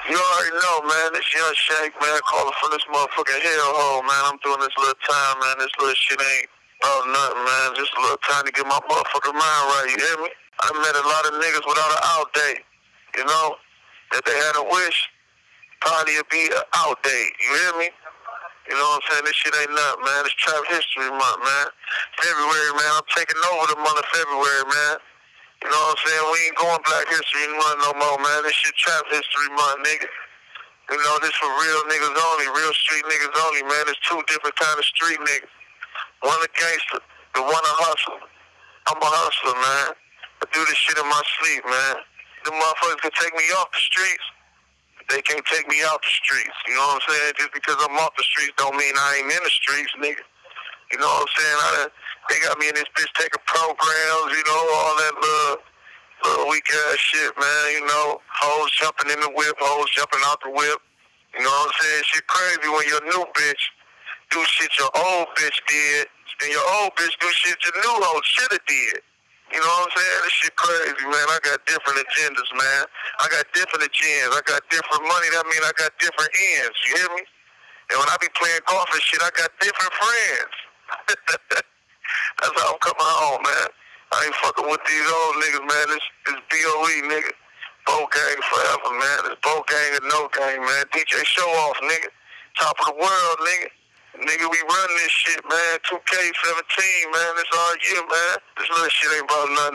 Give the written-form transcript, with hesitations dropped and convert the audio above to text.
You already know, man. This young Shank, man, calling from this motherfucking hellhole, man. I'm doing this little time, man. This little shit ain't about nothing, man. Just a little time to get my motherfucking mind right, you hear me? I met a lot of niggas without an out date, you know? That they had a wish, probably it'd be an out date, you hear me? You know what I'm saying? This shit ain't nothing, man. It's Trap History Month, man. February, man. I'm taking over the month of February, man. You know what I'm saying? We ain't going Black History Month no more, man. This shit Trap History Month, nigga. You know, this for real niggas only, real street niggas only, man. There's two different kind of street niggas. One a gangster, the one a hustler. I'm a hustler, man. I do this shit in my sleep, man. The motherfuckers can take me off the streets. They can't take me out the streets. You know what I'm saying? Just because I'm off the streets don't mean I ain't in the streets, nigga. You know what I'm saying? They got me in this bitch taking programs, you know, all that little weak ass shit, man. You know, hoes jumping in the whip, hoes jumping out the whip. You know what I'm saying? Shit crazy when your new bitch do shit your old bitch did, and your old bitch do shit your new hoe shoulda did. You know what I'm saying? This shit crazy, man. I got different agendas, man. I got different agendas. I got different money. That mean I got different ends. You hear me? And when I be playing golf and shit, I got different friends. That's how I'm coming home, man. I ain't fucking with these old niggas, man. This BOE, nigga. Bo gang forever, man. This Bo gang or no gang, man. DJ Show Off, nigga. Top of the world, nigga. Nigga, we run this shit, man. 2K17, man. This all year, man. This little shit ain't about nothing.